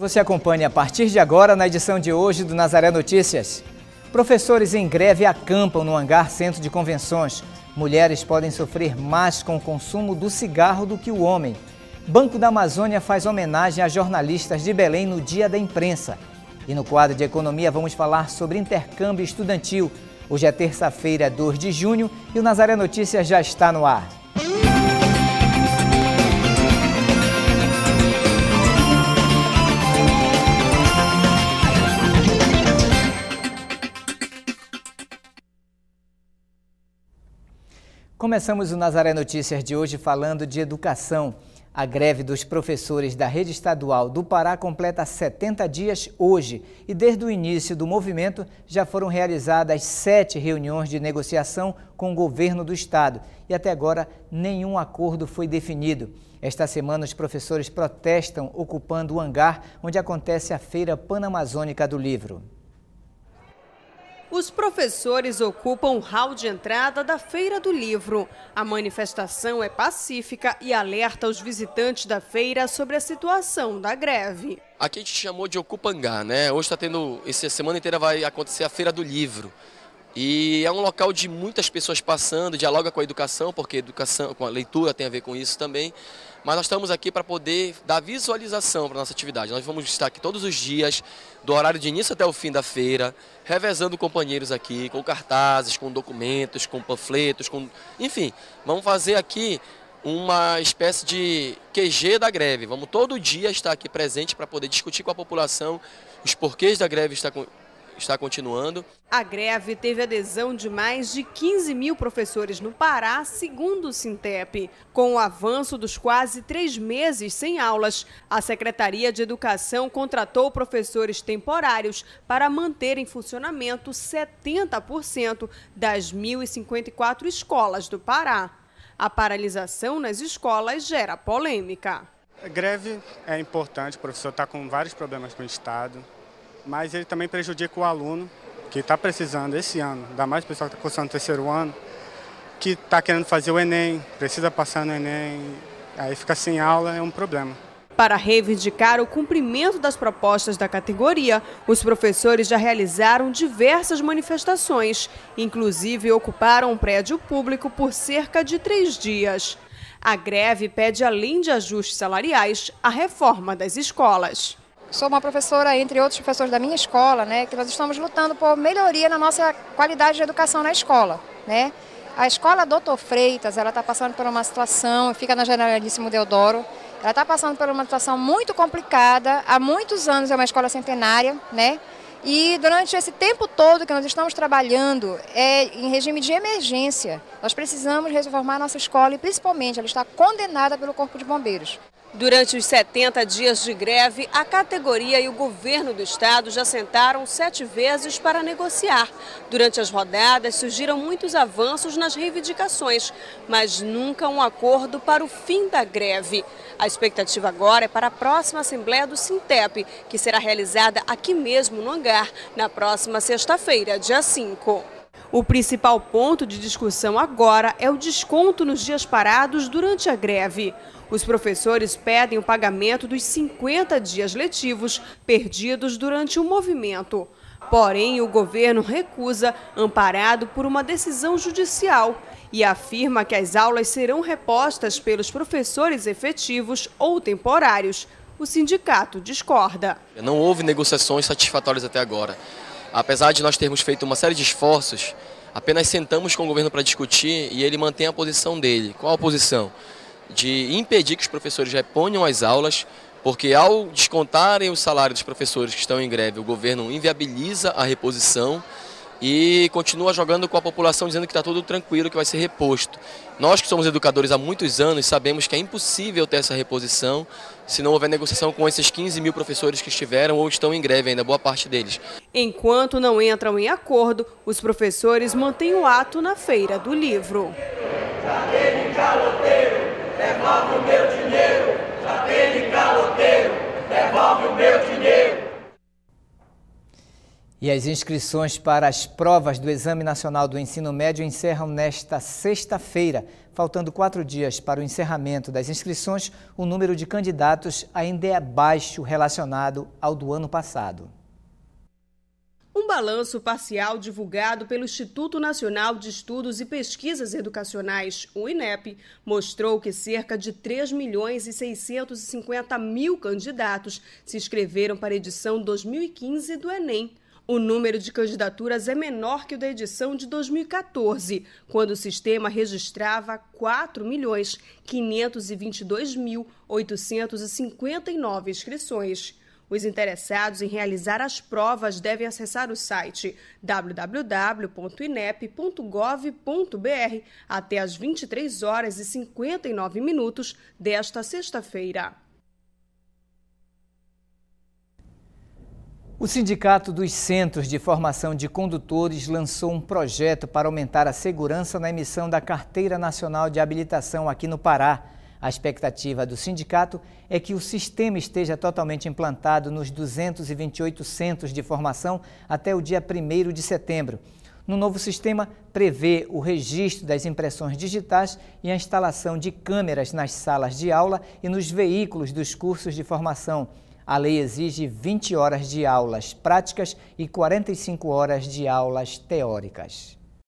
Você acompanha a partir de agora na edição de hoje do Nazaré Notícias. Professores em greve acampam no hangar Centro de Convenções. Mulheres podem sofrer mais com o consumo do cigarro do que o homem. Banco da Amazônia faz homenagem a jornalistas de Belém no Dia da Imprensa. E no quadro de economia vamos falar sobre intercâmbio estudantil. Hoje é terça-feira, 2 de junho, e o Nazaré Notícias já está no ar. Começamos o Nazaré Notícias de hoje falando de educação. A greve dos professores da rede estadual do Pará completa 70 dias hoje e desde o início do movimento já foram realizadas 7 reuniões de negociação com o governo do estado e até agora nenhum acordo foi definido. Esta semana os professores protestam ocupando o hangar onde acontece a Feira Panamazônica do Livro. Os professores ocupam o hall de entrada da Feira do Livro. A manifestação é pacífica e alerta os visitantes da feira sobre a situação da greve. Aqui a gente chamou de Ocupa Hangar, né? Hoje está tendo, essa semana inteira vai acontecer a Feira do Livro. E é um local de muitas pessoas passando, dialoga com a educação, porque educação, com a leitura tem a ver com isso também. Mas nós estamos aqui para poder dar visualização para a nossa atividade. Nós vamos estar aqui todos os dias, do horário de início até o fim da feira, revezando companheiros aqui, com cartazes, com documentos, com panfletos, enfim, vamos fazer aqui uma espécie de QG da greve. Vamos todo dia estar aqui presente para poder discutir com a população os porquês da greve está continuando. A greve teve adesão de mais de 15 mil professores no Pará, segundo o Sintep. Com o avanço dos quase 3 meses sem aulas, a Secretaria de Educação contratou professores temporários para manter em funcionamento 70% das 1.054 escolas do Pará. A paralisação nas escolas gera polêmica. A greve é importante, o professor está com vários problemas com o Estado, mas ele também prejudica o aluno que está precisando esse ano, ainda mais o pessoal que está cursando o terceiro ano, que está querendo fazer o Enem, precisa passar no Enem, aí fica sem aula, é um problema. Para reivindicar o cumprimento das propostas da categoria, os professores já realizaram diversas manifestações, inclusive ocuparam um prédio público por cerca de 3 dias. A greve pede, além de ajustes salariais, a reforma das escolas. Sou uma professora, entre outros professores da minha escola, né, que nós estamos lutando por melhoria na nossa qualidade de educação na escola, né? A escola Doutor Freitas, ela está passando por uma situação, fica na Generalíssimo Deodoro, ela está passando por uma situação muito complicada, há muitos anos é uma escola centenária, né? E durante esse tempo todo que nós estamos trabalhando em regime de emergência, nós precisamos reformar a nossa escola e principalmente ela está condenada pelo Corpo de Bombeiros. Durante os 70 dias de greve, a categoria e o governo do estado já sentaram 7 vezes para negociar. Durante as rodadas surgiram muitos avanços nas reivindicações, mas nunca um acordo para o fim da greve. A expectativa agora é para a próxima Assembleia do Sintep, que será realizada aqui mesmo no hangar, na próxima sexta-feira, dia 5. O principal ponto de discussão agora é o desconto nos dias parados durante a greve. Os professores pedem o pagamento dos 50 dias letivos perdidos durante o movimento. Porém, o governo recusa, amparado por uma decisão judicial, e afirma que as aulas serão repostas pelos professores efetivos ou temporários. O sindicato discorda. Não houve negociações satisfatórias até agora. Apesar de nós termos feito uma série de esforços, apenas sentamos com o governo para discutir e ele mantém a posição dele. Qual a posição? De impedir que os professores reponham as aulas, porque ao descontarem o salário dos professores que estão em greve, o governo inviabiliza a reposição e continua jogando com a população dizendo que está tudo tranquilo, que vai ser reposto. Nós que somos educadores há muitos anos sabemos que é impossível ter essa reposição se não houver negociação com esses 15 mil professores que estiveram ou estão em greve ainda, boa parte deles. Enquanto não entram em acordo, os professores mantêm o ato na Feira do Livro. Aquele caloteiro, devolve o meu dinheiro. Aquele caloteiro, devolve o meu dinheiro. E as inscrições para as provas do Exame Nacional do Ensino Médio encerram nesta sexta-feira. Faltando 4 dias para o encerramento das inscrições, o número de candidatos ainda é baixo relacionado ao do ano passado. Um balanço parcial divulgado pelo Instituto Nacional de Estudos e Pesquisas Educacionais, o INEP, mostrou que cerca de 3.650.000 candidatos se inscreveram para a edição 2015 do Enem. O número de candidaturas é menor que o da edição de 2014, quando o sistema registrava 4.522.859 inscrições. Os interessados em realizar as provas devem acessar o site www.inep.gov.br até às 23h59 desta sexta-feira. O Sindicato dos Centros de Formação de Condutores lançou um projeto para aumentar a segurança na emissão da Carteira Nacional de Habilitação aqui no Pará. A expectativa do sindicato é que o sistema esteja totalmente implantado nos 228 centros de formação até o dia 1º de setembro. No novo sistema, prevê o registro das impressões digitais e a instalação de câmeras nas salas de aula e nos veículos dos cursos de formação. A lei exige 20 horas de aulas práticas e 45 horas de aulas teóricas.